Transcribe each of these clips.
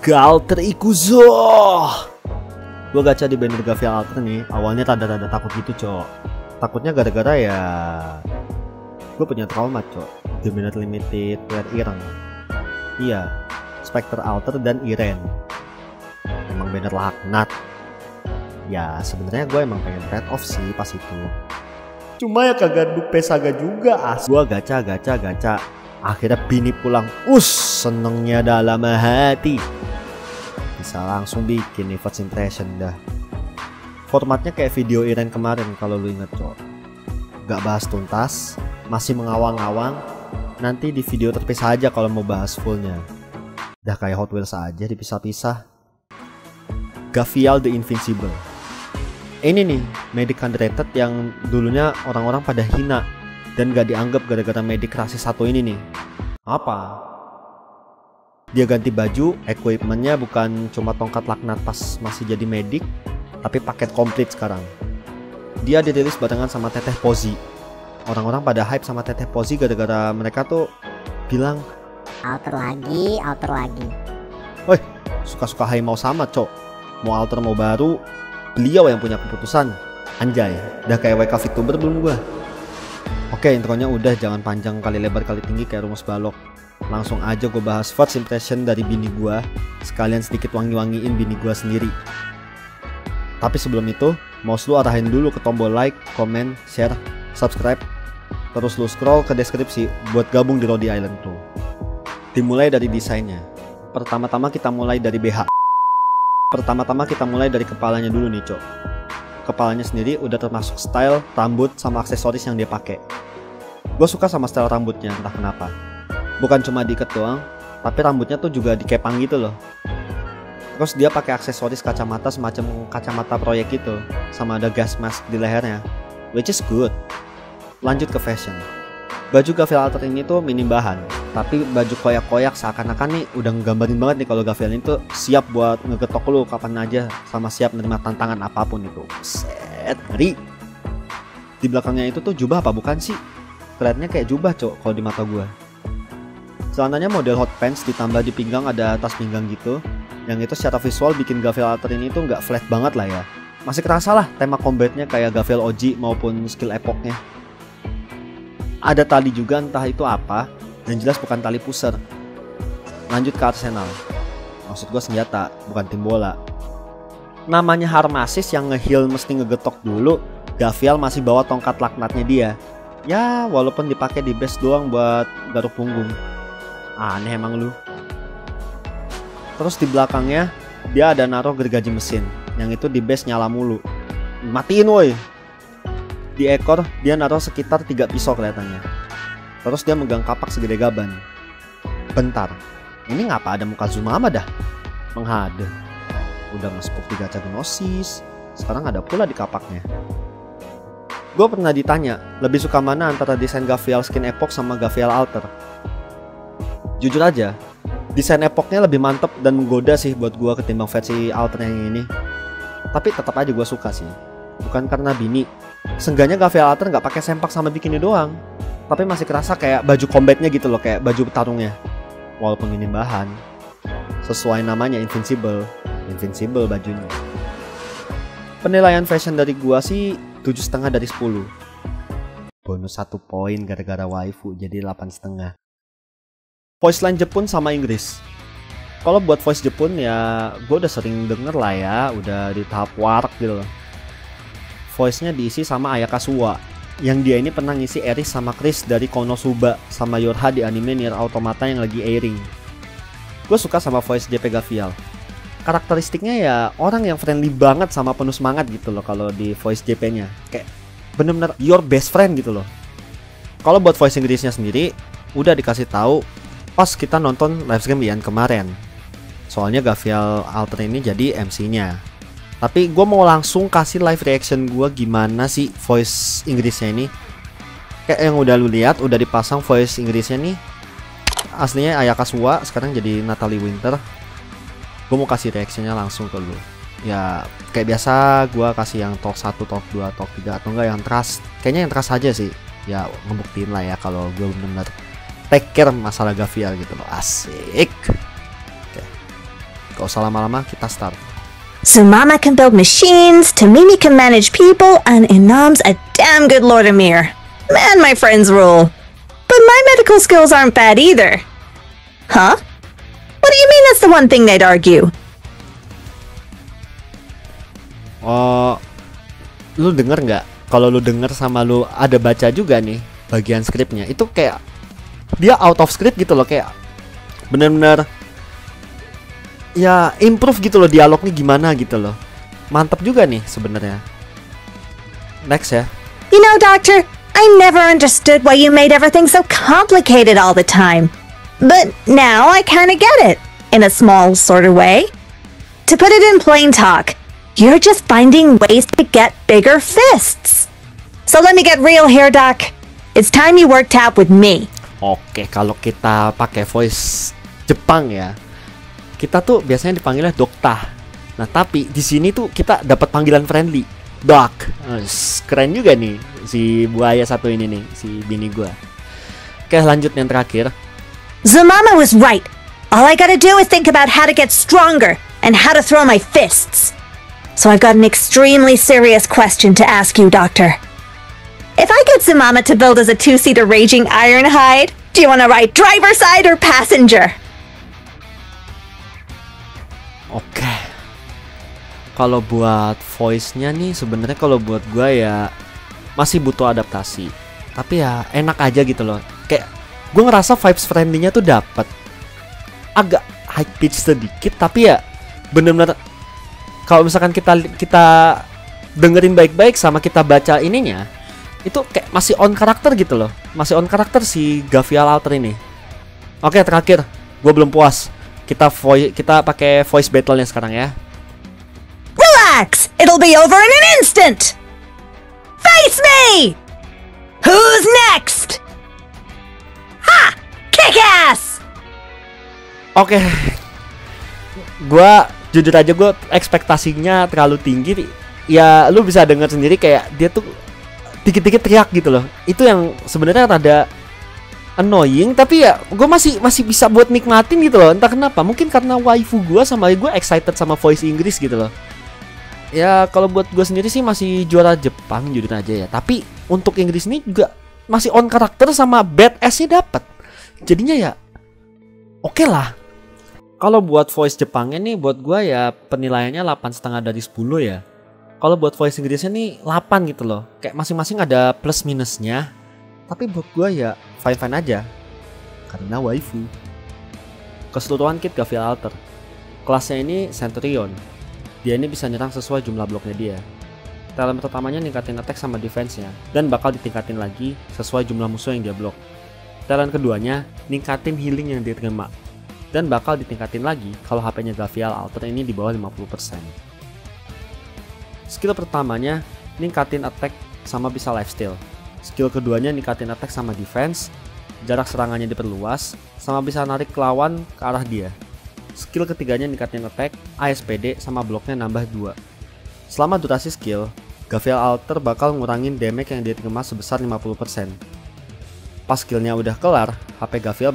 Galter Ikuzo. Gue gacha di banner Gavial Alter nih. Awalnya tanda-tanda takut gitu, cok. Takutnya gara-gara ya gue punya trauma, cok. Di banner limited player Ireng. Iya, Spectre Alter dan Iren. Emang banner laknat. Ya sebenarnya gue emang pengen trade off sih pas itu. Cuma ya kagak dupe saga juga Gue gacha. Akhirnya Bini pulang. Senengnya dalam hati. Bisa langsung bikin nih first impression dah. Formatnya kayak video Iren kemarin kalau lu inget, cok. Gak bahas tuntas, masih mengawang-awang. Nanti di video terpisah aja kalau mau bahas fullnya. Dah kayak Hot Wheels aja dipisah-pisah. Gavial the Invincible. Ini nih Medic underrated yang dulunya orang-orang pada hina dan gak dianggap gara-gara Medic rasis satu ini nih. Apa? Dia ganti baju, equipmentnya bukan cuma tongkat laknat pas masih jadi Medic, tapi paket komplit sekarang. Dia dirilis barengan sama Teteh Pozi. Orang-orang pada hype sama Teteh Pozi gara-gara mereka tuh bilang alter lagi. Woi, suka-suka haimau sama, cok. Mau alter mau baru, beliau yang punya keputusan. Anjay, udah kayak WK VTuber belum gua? Oke, intronya udah, jangan panjang kali lebar kali tinggi kayak rumus balok. Langsung aja gue bahas first impression dari bini gua. Sekalian sedikit wangi-wangiin bini gua sendiri. Tapi sebelum itu, mouse lu arahin dulu ke tombol like, comment, share, subscribe. Terus lu scroll ke deskripsi buat gabung di Rodi Island Crew. Dimulai dari desainnya. Pertama-tama kita mulai dari BH. Pertama-tama kita mulai dari kepalanya dulu nih, cok. Kepalanya sendiri udah termasuk style, rambut, sama aksesoris yang dia pakai. Gue suka sama style rambutnya, entah kenapa. Bukan cuma diikat doang, tapi rambutnya tuh juga dikepang gitu loh. Terus dia pakai aksesoris kacamata semacam kacamata proyek gitu, sama ada gas mask di lehernya, which is good. Lanjut ke fashion. Baju Gavial Alter ini tuh minim bahan, tapi baju koyak-koyak seakan-akan nih udah nggambarin banget nih kalau Gavial ini tuh siap buat ngegetok lu kapan aja, sama siap menerima tantangan apapun itu. Set, ngeri. Di belakangnya itu tuh jubah apa bukan sih? Kelihatannya kayak jubah, cok, kalau di mata gua. Celananya model hot pants ditambah di pinggang ada tas pinggang gitu. Yang itu secara visual bikin Gavial Alter ini tuh nggak flat banget lah ya. Masih kerasa lah tema combatnya kayak Gavial OG maupun skill epoknya. Ada tali juga entah itu apa, dan jelas bukan tali pusar. Lanjut ke arsenal. Maksud gue senjata, bukan tim bola. Namanya Harmasis yang nge-heal mesti ngegetok dulu. Gavial masih bawa tongkat laknatnya dia. Ya walaupun dipakai di base doang buat garuk punggung. Aneh emang lu. Terus di belakangnya dia ada naruh gergaji mesin, yang itu di base nyala mulu. Matiin woi. Di ekor dia naruh sekitar 3 pisau kelihatannya. Terus dia megang kapak segede gaban. Bentar, ini ngapa ada muka Zumama dah? Menghade. Udah ngespuk di gacha Gnosis, sekarang ada pula di kapaknya. Gue pernah ditanya, lebih suka mana antara desain Gavial skin Epoch sama Gavial Alter? Jujur aja, desain Epochnya lebih mantep dan menggoda sih buat gue ketimbang versi Alter yang ini. Tapi tetap aja gue suka sih. Bukan karena bini. Seenggaknya Gavial Alter nggak pakai sempak sama bikini doang, tapi masih kerasa kayak baju combatnya gitu loh, kayak baju petarungnya. Walaupun minim bahan, sesuai namanya Invincible bajunya. Penilaian fashion dari gua sih 7,5 dari 10. Bonus 1 poin gara-gara waifu jadi 8,5. Voice line Jepun sama Inggris. Kalau buat voice Jepun ya gua udah sering denger lah ya, udah di tahap warak gitu loh. Voice-nya diisi sama Ayaka Suwa, yang dia ini pernah ngisi Eris sama Chris dari Konosuba sama Yorha di anime Nier Automata yang lagi airing. Gue suka sama voice JP Gavial. Karakteristiknya ya orang yang friendly banget sama penuh semangat gitu loh kalau di voice JP-nya. Kayak bener-bener your best friend gitu loh. Kalau buat voice Inggrisnya sendiri, udah dikasih tahu pas kita nonton live stream Ian kemarin. Soalnya Gavial Alter ini jadi MC-nya. Tapi gue mau langsung kasih live reaction gue gimana sih voice Inggrisnya ini. Kayak yang udah lu lihat, udah dipasang voice Inggrisnya nih. Aslinya Ayaka Suwa, sekarang jadi Natalie Winter. Gue mau kasih reactionnya langsung ke lu. Ya kayak biasa gue kasih yang talk 1, talk 2, talk 3 atau enggak yang trust. Kayaknya yang trust aja sih. Ya ngebuktiin lah ya kalau gue bener-bener take care masalah Gavial gitu loh. Asik. Oke. gak usah lama-lama, kita start. Sumama can build machines, Tamimi can manage people, and Inam's a damn good Lordamir. Man, my friends rule. But my medical skills aren't bad either. Huh? What do you mean that's the one thing they'd argue? Oh, lu denger nggak? Kalau lu denger sama lu ada baca juga nih bagian skripnya, itu kayak dia out of script gitu loh, kayak bener-bener ya improve gitu loh dialognya gimana gitu loh. Mantap juga nih sebenarnya. Next ya. You know, Doctor, I never understood why you made everything so complicated all the time. But now I kinda get it, in a small sort of way. To put it in plain talk, you're just finding ways to get bigger fists. So let me get real here, Doc. It's time you worked out with me. Oke, kalau kita pakai voice Jepang ya, kita tuh biasanya dipanggilnya Dokta. Nah, tapi di sini tuh kita dapat panggilan friendly, Doc. Keren juga nih si buaya satu ini nih, si bini gua. Oke, lanjut yang terakhir. Zumama was right. All I gotta do is think about how to get stronger and how to throw my fists. So I've got an extremely serious question to ask you, Doctor. If I get Zumama to build as a two-seater raging Ironhide, do you want to ride driver side or passenger? Oke. Kalau buat voice-nya nih sebenarnya kalau buat gua ya masih butuh adaptasi. Tapi ya enak aja gitu loh. Kayak gua ngerasa vibes friendly-nya tuh dapet. Agak high pitch sedikit tapi ya bener-bener kalau misalkan kita dengerin baik-baik sama kita baca ininya, itu kayak masih on karakter gitu loh. Masih on karakter si Gavial Alter ini. Oke, terakhir, gue belum puas. Kita pakai voice battle-nya sekarang ya. Relax! It'll be over in an instant! Face me! Who's next? Ha! Kick ass! Oke. Gua jujur aja gue ekspektasinya terlalu tinggi. Ya lu bisa dengar sendiri kayak dia tuh dikit-dikit teriak gitu loh. Itu yang sebenarnya rada annoying, tapi ya gue masih bisa buat nikmatin gitu loh. Entah kenapa, mungkin karena waifu gue sama gue excited sama voice Inggris gitu loh. Ya kalau buat gue sendiri sih masih juara Jepang jujur aja ya. Tapi untuk Inggris ini juga masih on karakter sama badass-nya dapet. Jadinya ya oke lah. Kalau buat voice Jepangnya nih buat gue ya penilaiannya 8,5 dari 10 ya. Kalau buat voice Inggrisnya nih 8 gitu loh. Kayak masing-masing ada plus minusnya. Tapi buat gue ya fine-fine aja. Karena waifu. Keseluruhan kit Gavial Alter. Kelasnya ini Centurion. Dia ini bisa nyerang sesuai jumlah bloknya dia. Talent pertamanya ningkatin attack sama defense-nya. Dan bakal ditingkatin lagi sesuai jumlah musuh yang dia blok. Talent keduanya ningkatin healing yang dia terima. Dan bakal ditingkatin lagi kalau HP-nya Gavial Alter ini di bawah 50%. Skill pertamanya ningkatin attack sama bisa lifesteal. Skill keduanya ningkatin attack sama defense, jarak serangannya diperluas, sama bisa narik lawan ke arah dia. Skill ketiganya ningkatin attack, ASPD sama bloknya nambah 2. Selama durasi skill, Gavial Alter bakal ngurangin damage yang dia terima sebesar 50%. Pas skillnya udah kelar, HP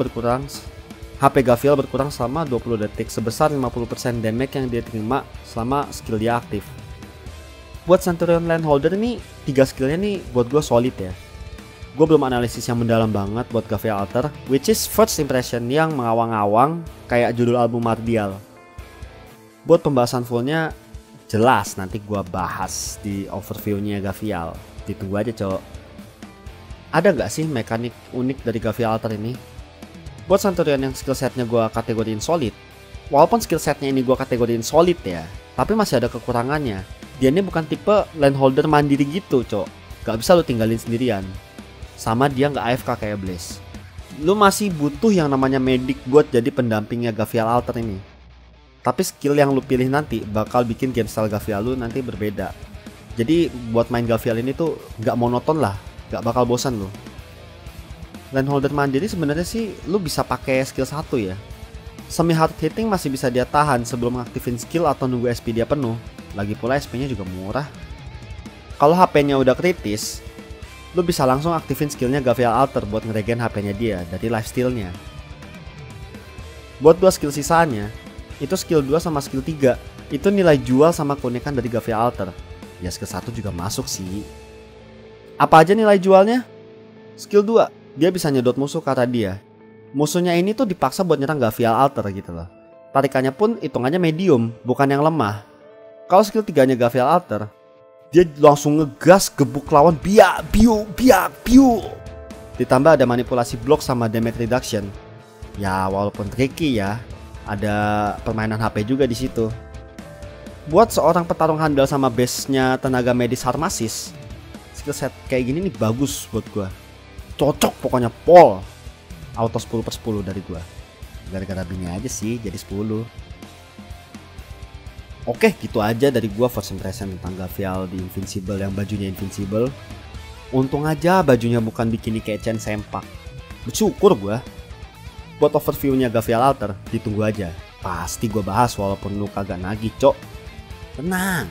Gavial berkurang selama 20 detik sebesar 50% damage yang dia terima selama skill dia aktif. Buat Centurion Landholder ini 3 skillnya nih buat gue solid ya. Gue belum analisis yang mendalam banget buat Gavial Alter, which is first impression yang mengawang-awang kayak judul album Mardial. Buat pembahasan fullnya jelas nanti gue bahas di overviewnya Gavial. Ditunggu aja cowok. Ada gak sih mekanik unik dari Gavial Alter ini? Buat Centurion yang skill setnya gue kategoriin solid, walaupun skill setnya ini gue kategoriin solid ya, tapi masih ada kekurangannya. Dia ini bukan tipe landholder mandiri gitu cok, gak bisa lu tinggalin sendirian. Sama dia gak AFK kayak Blaze. Lu masih butuh yang namanya medic buat jadi pendampingnya Gavial Alter ini. Tapi skill yang lu pilih nanti bakal bikin game style Gavial lu nanti berbeda. Jadi buat main Gavial ini tuh gak monoton lah, gak bakal bosan lu. Landholder mandiri sebenarnya sih lu bisa pakai skill 1 ya. Semi hard hitting masih bisa dia tahan sebelum ngaktifin skill atau nunggu SP dia penuh. Lagi pula SP nya juga murah. Kalau HP nya udah kritis, lu bisa langsung aktifin skillnya Gavial Alter buat ngeregen HP nya dia dari lifesteal nya. Buat 2 skill sisanya, Itu skill 2 sama skill 3. Itu nilai jual sama keunikan dari Gavial Alter. Ya skill 1 juga masuk sih. Apa aja nilai jualnya? Skill 2, dia bisa nyedot musuh ke arah dia. Musuhnya ini tuh dipaksa buat nyerang Gavial Alter gitu loh. Tarikannya pun hitungannya medium, bukan yang lemah. Kalau skill 3-nya Gavial Alter, dia langsung ngegas gebuk lawan biak biu. Ditambah ada manipulasi blok sama damage reduction. Ya walaupun tricky ya, ada permainan HP juga di situ. Buat seorang petarung handal sama base-nya tenaga medis Harmasis, skill set kayak gini nih bagus buat gua. Cocok pokoknya pol. Auto 10/10 dari gua. Gara-gara bini aja sih jadi 10. Oke, gitu aja dari gua first impression tentang Gavial di Invincible yang bajunya Invincible. Untung aja bajunya bukan bikini kayak Chen Sempak. Bersyukur gua. Buat overview-nya Gavial Alter, ditunggu aja. Pasti gua bahas walaupun lu kagak nagih, cok. Tenang.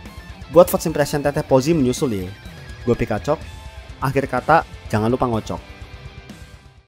Buat first impression Teteh Pozzi menyusul ya. Gua Pikacok. Akhir kata, jangan lupa ngocok.